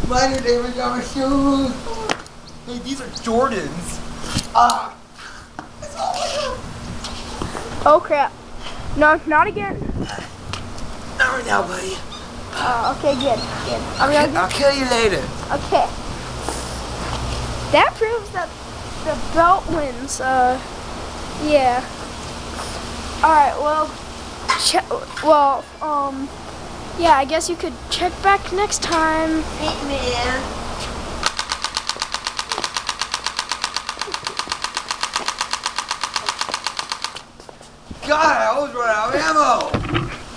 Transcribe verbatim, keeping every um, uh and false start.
Minor damage on my shoes. Hey, these are Jordans. Ah. That's all I have. Oh crap. No, not again. Not right now, buddy. Uh, okay, good, good. Are we all good? I'll kill you later. Okay. That proves that the belt wins. Uh, yeah. All right. Well, che well, um, yeah. I guess you could check back next time. Hey, man. God, I always run out of ammo.